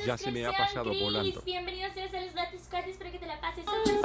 Ya se me ha pasado volando. Bienvenidos a los Latis Squad, espero que te la pases súper